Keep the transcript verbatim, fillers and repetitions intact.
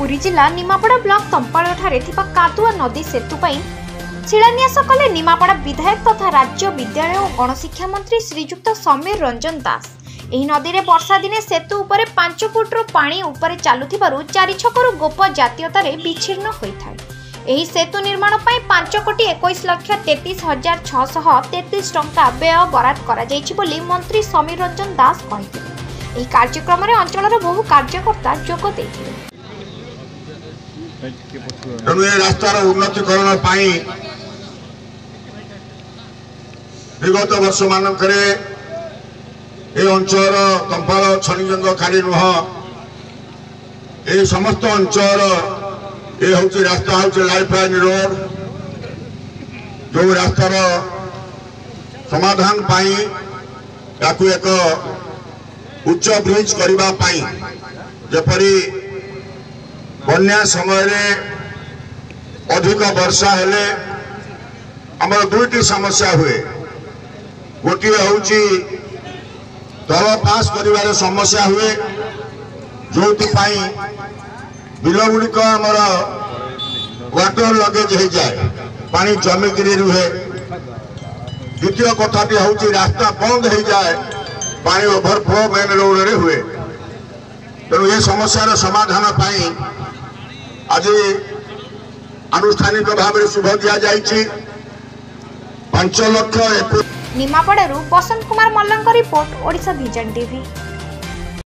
पुरी जिला निमापड़ा ब्लॉक तंपाड़ ठारे थिबा कादुआ नदी सेतु पई शिलान्यास कले निमापड़ा विधायक तथा राज्य विद्यालय और गणशिक्षा मंत्री श्रीजुक्त समीर रंजन दास। एही नदी रे वर्षा दिने सेतु उपरे पांच फुट रो पानी उपरे चालुथिबारु चारि छकरु गोप जातीयता रे विच्छिन्न होइथाय। एही सेतु निर्माण पई पांच कोटी इक्कीस लाख तैंतीस हजार छह सौ तैंतीस टंका व्यय बराद करा जायछि बोली मंत्री समीर रंजन दास कहिथिले। एही कार्यक्रम रे अंचलर बहु कार्यकर्ता जोग दैथिले। तेणु ये रास्तार उन्नतीकरण विगत वर्ष मानक अंचल तंपाड़ छणीजंग खाली नुह ये समस्त अंचल ये हूँ रास्ता हूँ लाइफ लाइन रोड जो रास्तार समाधान पाई ताकू एक उच्च ब्रिज करने जपरी बन्या समय अधिक वर्षा हेले आमर दुईटी समस्या हुए। गोटे हूँ तल पास कर समस्या हुए जो बिल गुड़िक आमर वाटर लगेज हो जाए पानी जमिक रुहे। द्वितीय कथाटी हूँ रास्ता बंद हो जाए पानी ओभरफ्लो मेन रोड रे हुए। तेणु ये समस्यार समाधान पाई आज आनुष्ठानिक भाव में शुभ दिया जाइछि पांच लक्ष। निमापड़ारू बसंत कुमार मल्लंक रिपोर्ट ओडिशा विजन टीवी।